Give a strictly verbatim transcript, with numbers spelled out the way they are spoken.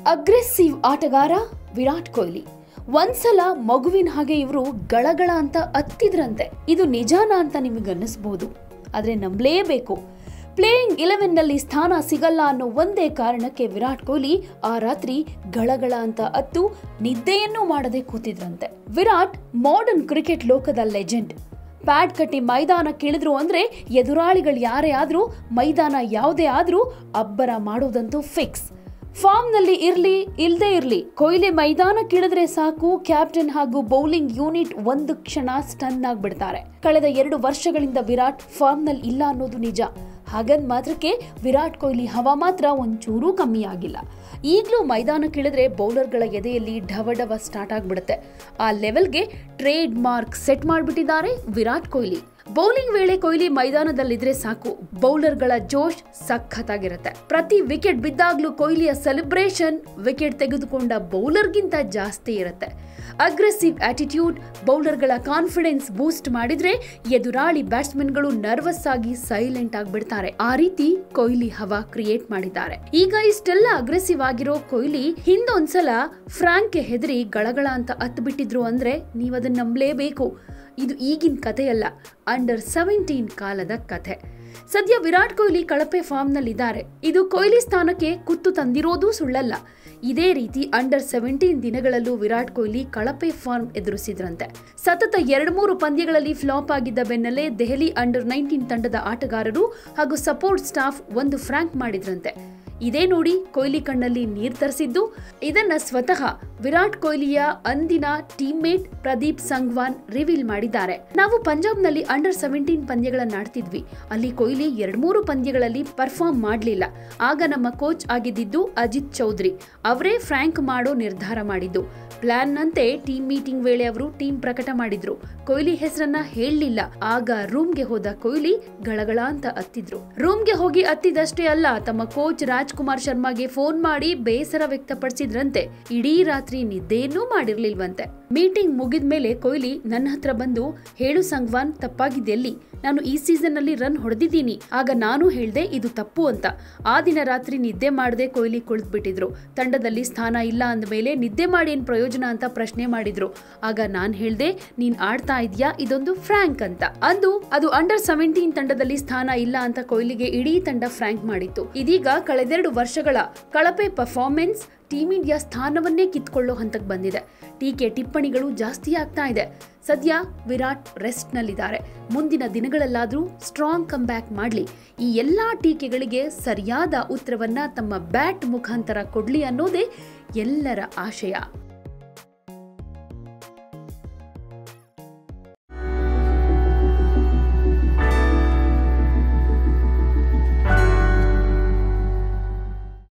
Aggressive ಆಟಗಾರ ವಿರಾಟ್ ಕೊಹ್ಲಿ. ಒಂದ್ಸಲ ಮಗುವಿನ ಹಾಗೆ ಇವರು ಗಳಗಳ ಅಂತ ಅತ್ತಿದ್ರಂತೆ. ಇದು ನಿಜಾನ ಅಂತ ನಿಮಗೆ ಅನ್ನಿಸಬಹುದು, ಆದ್ರೆ ನಂಬಲೇಬೇಕು. ಪ್ಲೇಯಿಂಗ್ ಇಲೆವೆನ್ ನಲ್ಲಿ ಸ್ಥಾನ ಸಿಗಲ್ಲ ಅನ್ನೋ ಒಂದೇ ಕಾರಣಕ್ಕೆ ವಿರಾಟ್ ಕೊಹ್ಲಿ ಆ ರಾತ್ರಿ ಗಳಗಳ ಅಂತ ಅತ್ತು ನಿದ್ದೆಯನ್ನೂ ಮಾಡದೆ ಕೂತಿದ್ರಂತೆ. ವಿರಾಟ್ ಮಾಡರ್ನ್ ಕ್ರಿಕೆಟ್ ಲೋಕದ ಲೆಜೆಂಡ್. ಪ್ಯಾಡ್ ಕಟ್ಟಿ ಮೈದಾನಕ್ಕಿಳಿದ್ರು ಅಂದ್ರೆ ಎದುರಾಳಿಗಳು ಯಾರೇ ಆದ್ರೂ, ಮೈದಾನ ಯಾವುದೇ ಆದ್ರೂ ಅಬ್ಬರ ಮಾಡೋದಂತೂ ಫಿಕ್ಸ್. ಫಾರ್ಮ್ ನಲ್ಲಿ ಇರ್ಲಿ ಇಲ್ದೇ ಇರ್ಲಿ, ಕೊಹ್ಲಿ ಮೈದಾನಕ್ಕಿಳಿದ್ರೆ ಸಾಕು, ಕ್ಯಾಪ್ಟನ್ ಹಾಗೂ ಬೌಲಿಂಗ್ ಯೂನಿಟ್ ಒಂದು ಕ್ಷಣ ಸ್ಟನ್ ಆಗ್ಬಿಡ್ತಾರೆ. ಕಳೆದ ಎರಡು ವರ್ಷಗಳಿಂದ ವಿರಾಟ್ ಫಾರ್ಮ್ ನಲ್ಲಿ ಇಲ್ಲ ಅನ್ನೋದು ನಿಜ. ಹಾಗಂದ್ ಮಾತ್ರಕ್ಕೆ ವಿರಾಟ್ ಕೊಹ್ಲಿ ಹವಾ ಮಾತ್ರ ಒಂಚೂರೂ ಕಮ್ಮಿ ಆಗಿಲ್ಲ. ಈಗಲೂ ಮೈದಾನಕ್ಕಿಳಿದ್ರೆ ಬೌಲರ್ಗಳ ಎದೆಯಲ್ಲಿ ಢವಢವ ಸ್ಟಾರ್ಟ್ ಆಗ್ಬಿಡುತ್ತೆ. ಆ ಲೆವೆಲ್ಗೆ ಟ್ರೇಡ್ ಮಾರ್ಕ್ ಸೆಟ್ ಮಾಡಿಬಿಟ್ಟಿದ್ದಾರೆ ವಿರಾಟ್ ಕೊಹ್ಲಿ. ಬೌಲಿಂಗ್ ವೇಳೆ ಕೊಹ್ಲಿ ಮೈದಾನದಲ್ಲಿದ್ರೆ ಸಾಕು, ಬೌಲರ್ಗಳ ಜೋಶ್ ಸಖತ್ತಾಗಿರುತ್ತೆ. ಪ್ರತಿ ವಿಕೆಟ್ ಬಿದ್ದಾಗ್ಲೂ ಕೊಹ್ಲಿಯ ಸೆಲೆಬ್ರೇಷನ್ ವಿಕೆಟ್ ತೆಗೆದುಕೊಂಡ ಬೌಲರ್ಗಿಂತ ಜಾಸ್ತಿ ಇರುತ್ತೆ. ಅಗ್ರೆಸಿವ್ ಆಟಿಟ್ಯೂಡ್ ಬೌಲರ್ಗಳ ಕಾನ್ಫಿಡೆನ್ಸ್ ಬೂಸ್ಟ್ ಮಾಡಿದ್ರೆ ಎದುರಾಳಿ ಬ್ಯಾಟ್ಸ್ಮನ್ಗಳು ನರ್ವಸ್ ಆಗಿ ಸೈಲೆಂಟ್ ಆಗ್ಬಿಡ್ತಾರೆ. ಆ ರೀತಿ ಕೊಹ್ಲಿ ಹವಾ ಕ್ರಿಯೇಟ್ ಮಾಡಿದ್ದಾರೆ. ಈಗ ಇಷ್ಟೆಲ್ಲ ಅಗ್ರೆಸಿವ್ ಆಗಿರೋ ಕೊಹ್ಲಿ ಹಿಂದೊಂದ್ಸಲ ಫ್ರಾಂಕ್ಗೆ ಹೆದರಿ ಗಳಗಳ ಅಂತ ಅತ್ತು ಬಿಟ್ಟಿದ್ರು ಅಂದ್ರೆ ನೀವದನ್ನ ನಂಬಲೇಬೇಕು. ಇದು ಈಗಿನ ಕಥೆಯಲ್ಲ, ಅಂಡರ್ ಸೆವೆಂಟೀನ್ ಕಾಲದ ಕಥೆ. ಸದ್ಯ ವಿರಾಟ್ ಕೊಹ್ಲಿ ಕಳಪೆ ಫಾರ್ಮ್ ನಲ್ಲಿದ್ದಾರೆ. ಇದು ಕೊಹ್ಲಿ ಸ್ಥಾನಕ್ಕೆ ಕುತ್ತು ತಂದಿರೋದು ಸುಳ್ಳಲ್ಲ. ಇದೇ ರೀತಿ ಅಂಡರ್ ಸೆವೆಂಟೀನ್ ದಿನಗಳಲ್ಲೂ ವಿರಾಟ್ ಕೊಹ್ಲಿ ಕಳಪೆ ಫಾರ್ಮ್ ಎದುರಿಸಿದ್ರಂತೆ. ಸತತ ಎರಡು ಮೂರು ಪಂದ್ಯಗಳಲ್ಲಿ ಫ್ಲಾಪ್ ಆಗಿದ್ದ ಬೆನ್ನಲ್ಲೇ ದೆಹಲಿ ಅಂಡರ್ ನೈನ್ಟೀನ್ ತಂಡದ ಆಟಗಾರರು ಹಾಗೂ ಸಪೋರ್ಟ್ ಸ್ಟಾಫ್ ಒಂದು ಫ್ರಾಂಕ್ ಮಾಡಿದ್ರಂತೆ. ಇದೇ ನೋಡಿ ಕೊಹ್ಲಿ ಕಣ್ಣಲ್ಲಿ ನೀರ್ ತರಿಸಿದ್ದು. ಇದನ್ನ ಸ್ವತಃ ವಿರಾಟ್ ಕೊಹ್ಲಿಯ ಅಂದಿನ ಟೀಮ್ಮೇಟ್ ಪ್ರದೀಪ್ ಸಂಗ್ವಾನ್ ರಿವೀಲ್ ಮಾಡಿದ್ದಾರೆ. ನಾವು ಪಂಜಾಬ್ನಲ್ಲಿ ಅಂಡರ್ ಸೆವೆಂಟೀನ್ ಪಂದ್ಯಗಳನ್ನ ಆಡ್ತಿದ್ವಿ. ಅಲ್ಲಿ ಕೊಹ್ಲಿ ಎರಡ್ ಮೂರು ಪಂದ್ಯಗಳಲ್ಲಿ ಪರ್ಫಾರ್ಮ್ ಮಾಡಲಿಲ್ಲ. ಆಗ ನಮ್ಮ ಕೋಚ್ ಆಗಿದ್ದು ಅಜಿತ್ ಚೌಧರಿ ಅವರೇ ಫ್ರಾಂಕ್ ಮಾಡೋ ನಿರ್ಧಾರ ಮಾಡಿದ್ದು. ಪ್ಲಾನ್ ನಂತೆ ಟೀಮ್ ಮೀಟಿಂಗ್ ವೇಳೆ ಅವರು ಟೀಮ್ ಪ್ರಕಟ ಮಾಡಿದ್ರು. ಕೊಹ್ಲಿ ಹೆಸರನ್ನ ಹೇಳಲಿಲ್ಲ. ಆಗ ರೂಮ್ಗೆ ಹೋದ ಕೊಹ್ಲಿ ಗಳಗಳ ಅಂತ ಅತ್ತಿದ್ರು. ರೂಮ್ಗೆ ಹೋಗಿ ಅತ್ತಿದಷ್ಟೇ ಅಲ್ಲ, ತಮ್ಮ ಕೋಚ್ ರಾಜ್ಕುಮಾರ್ ಶರ್ಮಾಗೆ ಫೋನ್ ಮಾಡಿ ಬೇಸರ ವ್ಯಕ್ತಪಡಿಸಿದ್ರಂತೆ. ಇಡೀ ರಾತ್ರಿ ನಿದ್ದೆಯನ್ನೂ ಮಾಡಿರ್ಲಿಲ್ವಂತೆ. ಮೀಟಿಂಗ್ ಮುಗಿದ ಮೇಲೆ ಕೊಹ್ಲಿ ನನ್ನ ಹತ್ರ ಬಂದು, ಹೇಳು ಸಂಗ್ವಾನ್, ತಪ್ಪಾಗಿದ್ದೆಲ್ಲಿ? ನಾನು ಈ ಸೀಸನ್ ನಲ್ಲಿ ರನ್ ಹೊಡೆದಿದ್ದೀನಿ. ಆಗ ನಾನು ಹೇಳ್ದೆ ಇದು ತಪ್ಪು ಅಂತ. ಆ ದಿನ ರಾತ್ರಿ ನಿದ್ದೆ ಮಾಡದೆ ಕೊಹ್ಲಿ ಕುಳಿತು ಬಿಟ್ಟಿದ್ರು. ತಂಡದಲ್ಲಿ ಸ್ಥಾನ ಇಲ್ಲ ಅಂದ ಮೇಲೆ ನಿದ್ದೆ ಮಾಡಿ ಏನ್ ಪ್ರಯೋಜನ ಅಂತ ಪ್ರಶ್ನೆ ಮಾಡಿದ್ರು. ಆಗ ನಾನ್ ಹೇಳ್ದೆ, ನೀನ್ ಆಡ್ತಾ ಇದ್ಯಾ, ಇದೊಂದು ಫ್ರಾಂಕ್ ಅಂತ. ಅಂದು ಅದು ಅಂಡರ್ ಸೆವೆಂಟೀನ್ ತಂಡದಲ್ಲಿ ಸ್ಥಾನ ಇಲ್ಲ ಅಂತ ಕೊಹ್ಲಿಗೆ ಇಡೀ ತಂಡ ಫ್ರಾಂಕ್ ಮಾಡಿತ್ತು. ಇದೀಗ ಕಳೆದೆರಡು ವರ್ಷಗಳ ಕಳಪೆ ಪರ್ಫಾರ್ಮೆನ್ಸ್ ಟೀಮ್ ಇಂಡಿಯಾ ಸ್ಥಾನವನ್ನೇ ಕಿತ್ಕೊಳ್ಳೋ ಹಂತಕ್ಕೆ ಬಂದಿದೆ. ಟೀಕೆ ಟಿಪ್ಪಣಿಗಳು ಜಾಸ್ತಿ ಆಗ್ತಾ ಇದೆ. ಸದ್ಯ ವಿರಾಟ್ ರೆಸ್ಟ್ ನಲ್ಲಿದ್ದಾರೆ. ಮುಂದಿನ ದಿನಗಳಲ್ಲಾದ್ರೂ ಸ್ಟ್ರಾಂಗ್ ಕಮ್ ಬ್ಯಾಕ್ ಮಾಡ್ಲಿ. ಈ ಎಲ್ಲಾ ಟೀಕೆಗಳಿಗೆ ಸರಿಯಾದ ಉತ್ತರವನ್ನ ತಮ್ಮ ಬ್ಯಾಟ್ ಮುಖಾಂತರ ಕೊಡ್ಲಿ ಅನ್ನೋದೇ ಎಲ್ಲರ ಆಶಯ.